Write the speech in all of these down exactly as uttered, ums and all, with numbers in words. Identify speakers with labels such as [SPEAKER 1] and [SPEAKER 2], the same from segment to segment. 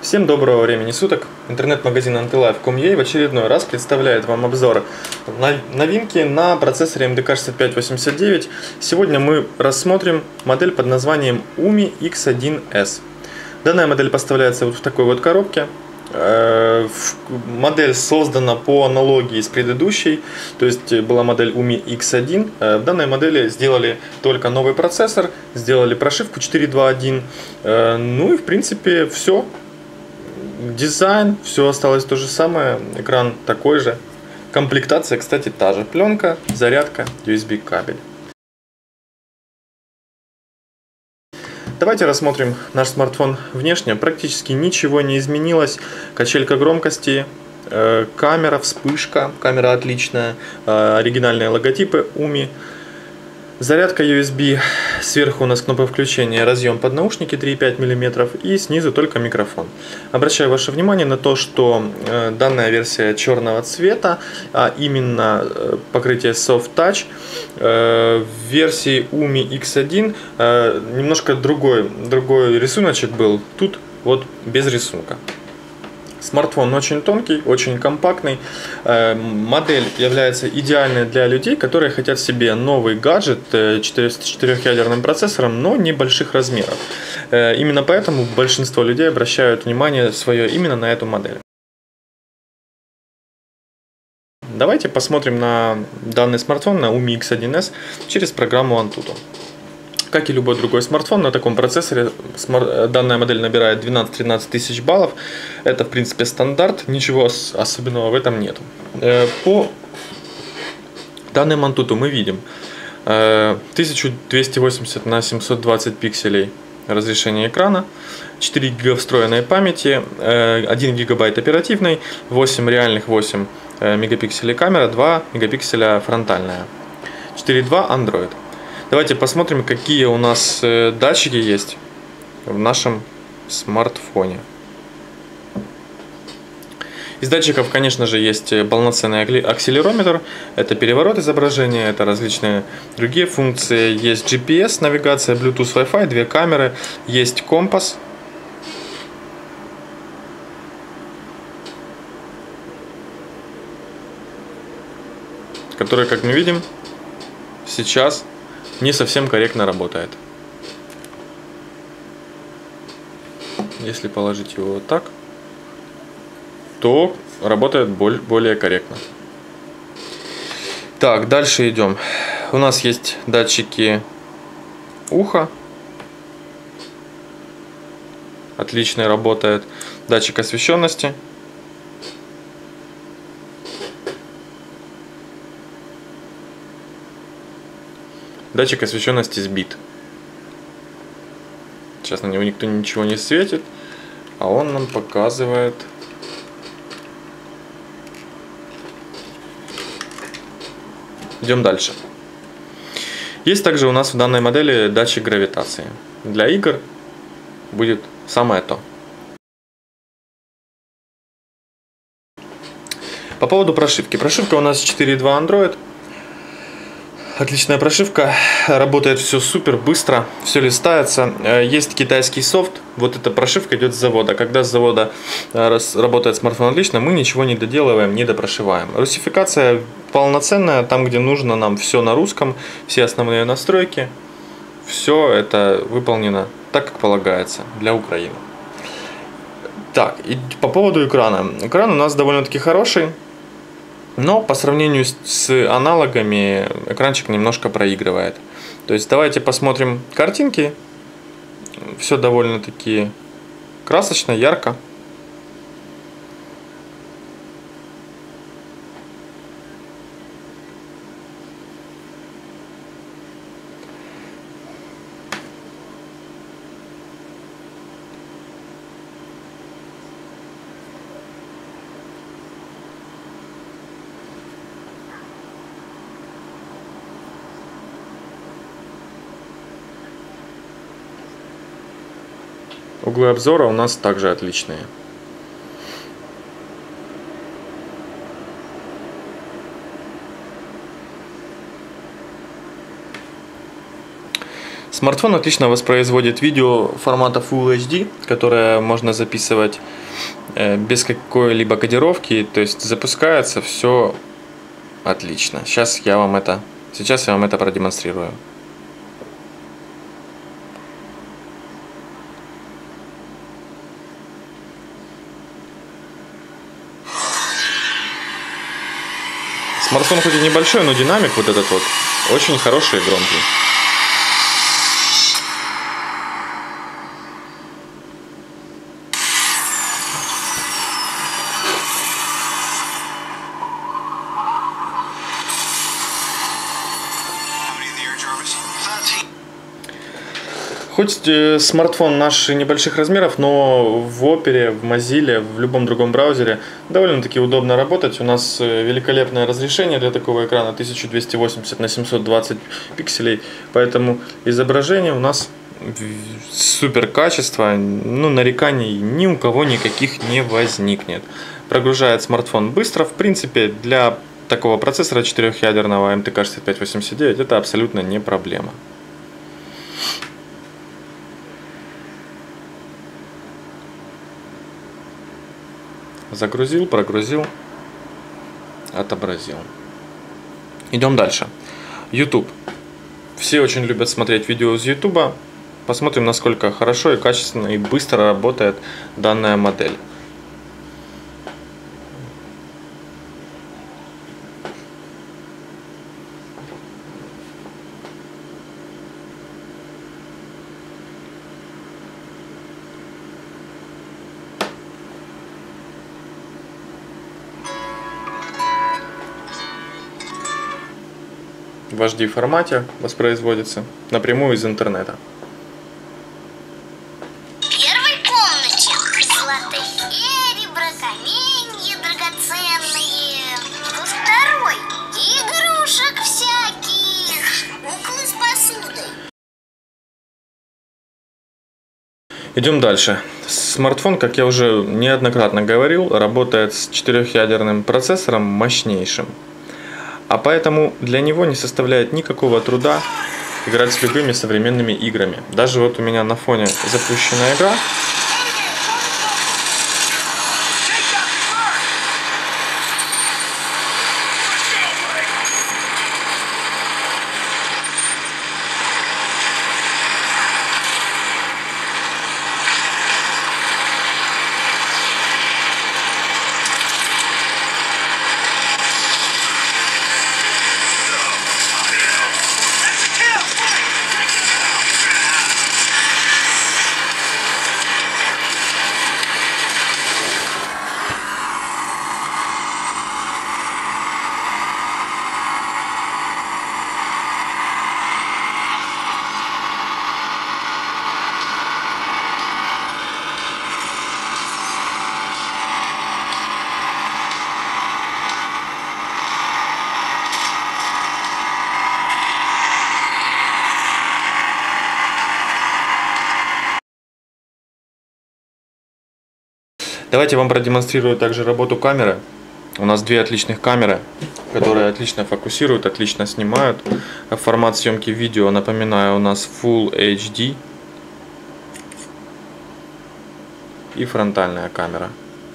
[SPEAKER 1] Всем доброго времени суток. Интернет-магазин антилайф точка ком точка ю а в очередной раз представляет вам обзор новинки на процессоре эм дэ ка шестьдесят пять восемьдесят девять. Сегодня мы рассмотрим модель под названием уми икс один эс. Данная модель поставляется вот в такой вот коробке. Модель создана по аналогии с предыдущей, то есть была модель уми икс один. В данной модели сделали только новый процессор, сделали прошивку четыре два один. Ну и в принципе все. Дизайн, все осталось то же самое, экран такой же. Комплектация, кстати, та же. Пленка, зарядка, ю эс би кабель. Давайте рассмотрим наш смартфон внешне. Практически ничего не изменилось. Качелька громкости, э, камера, вспышка, камера отличная, э, оригинальные логотипы уми. Зарядка ю эс би, сверху у нас кнопка включения, разъем под наушники три и пять миллиметров и снизу только микрофон. Обращаю ваше внимание на то, что э, данная версия черного цвета, а именно э, покрытие Soft Touch, э, в версии уми икс один э, немножко другой, другой рисуночек был, тут вот без рисунка. Смартфон очень тонкий, очень компактный. Модель является идеальной для людей, которые хотят себе новый гаджет с четырехъядерным процессором, но небольших размеров. Именно поэтому большинство людей обращают внимание свое именно на эту модель. Давайте посмотрим на данный смартфон, на уми икс один эс, через программу Antutu. Как и любой другой смартфон, на таком процессоре данная модель набирает двенадцать-тринадцать тысяч баллов. Это, в принципе, стандарт, ничего особенного в этом нет. По данным Antutu мы видим тысяча двести восемьдесят на семьсот двадцать пикселей разрешение экрана, четыре гига встроенной памяти, один гигабайт оперативной, восемь реальных, восемь мегапикселей камера, два мегапикселя фронтальная, четыре два Android. Давайте посмотрим, какие у нас датчики есть в нашем смартфоне. Из датчиков, конечно же, есть полноценный акселерометр, это переворот изображения, это различные другие функции. Есть джи пи эс, навигация, Bluetooth, Wi-Fi, две камеры, есть компас. Который, как мы видим, сейчас не совсем корректно работает. Если положить его вот так, то работает более корректно. Так, дальше идем. У нас есть датчики уха. Отлично работает. Датчик освещенности. Датчик освещенности сбит. Сейчас на него никто ничего не светит, а он нам показывает. Идем дальше. Есть также у нас в данной модели датчик гравитации. Для игр будет самое то. По поводу прошивки. Прошивка у нас четыре два Android. Отличная прошивка, работает все супер быстро, все листается. Есть китайский софт, вот эта прошивка идет с завода. Когда с завода работает смартфон отлично, мы ничего не доделываем, не допрошиваем. Русификация полноценная, там где нужно нам все на русском, все основные настройки. Все это выполнено так, как полагается для Украины. Так, и по поводу экрана. Экран у нас довольно-таки хороший. Но по сравнению с аналогами экранчик немножко проигрывает. То есть давайте посмотрим картинки. Все довольно-таки красочно, ярко. Углы обзора у нас также отличные. Смартфон отлично воспроизводит видео формата Full эйч ди, которое можно записывать без какой-либо кодировки, то есть запускается все отлично. Сейчас я вам это, сейчас я вам это продемонстрирую. Смартфон хоть и небольшой, но динамик вот этот вот очень хороший и громкий. Хоть смартфон наш небольших размеров, но в Opera, в Mozilla, в любом другом браузере довольно-таки удобно работать. У нас великолепное разрешение для такого экрана тысяча двести восемьдесят на семьсот двадцать пикселей, поэтому изображение у нас супер качество, ну, нареканий ни у кого никаких не возникнет. Прогружает смартфон быстро, в принципе, для такого процессора четырехъядерного эм тэ ка шестьдесят пять восемьдесят девять это абсолютно не проблема. Загрузил, прогрузил, отобразил. Идем дальше. YouTube. Все очень любят смотреть видео из YouTube. Посмотрим, насколько хорошо и качественно и быстро работает данная модель. В эйч ди формате воспроизводится напрямую из интернета.
[SPEAKER 2] В первой комнате золотые серебра, каменья драгоценные. Во второй игрушек всяких, куклы с посудой.
[SPEAKER 1] Идем дальше. Смартфон, как я уже неоднократно говорил, работает с четырехъядерным процессором мощнейшим. А поэтому для него не составляет никакого труда играть с любыми современными играми. Даже вот у меня на фоне запущена игра. Давайте я вам продемонстрирую также работу камеры. У нас две отличных камеры, которые отлично фокусируют, отлично снимают. Формат съемки видео, напоминаю, у нас Full эйч ди и фронтальная камера.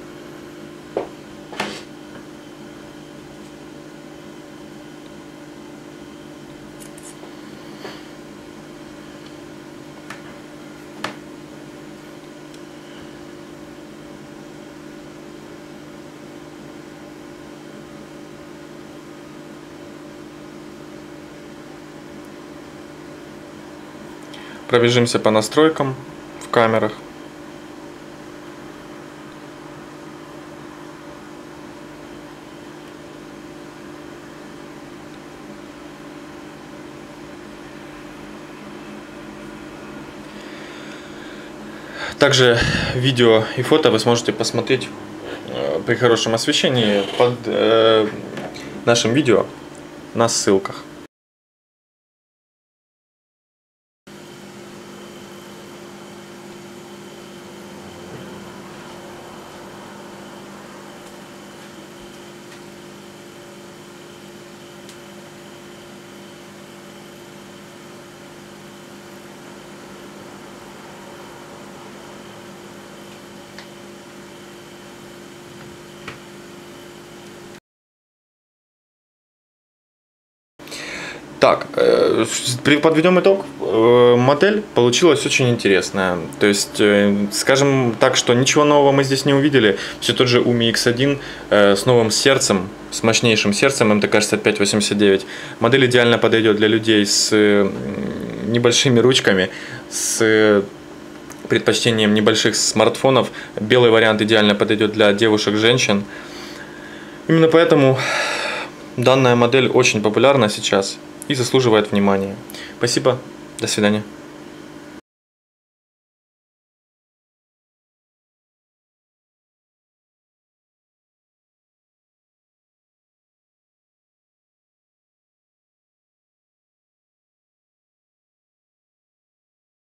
[SPEAKER 1] Пробежимся по настройкам в камерах. Также видео и фото вы сможете посмотреть при хорошем освещении под э, нашим видео на ссылках. Так, э, при- подведем итог. Э, Модель получилась очень интересная. То есть, э, скажем так, что ничего нового мы здесь не увидели. Все тот же Umi икс один э, с новым сердцем, с мощнейшим сердцем эм тэ ка шестьдесят пять восемьдесят девять. Модель идеально подойдет для людей с э, небольшими ручками, с э, предпочтением небольших смартфонов. Белый вариант идеально подойдет для девушек, женщин. Именно поэтому данная модель очень популярна сейчас и заслуживает внимания. Спасибо, до свидания.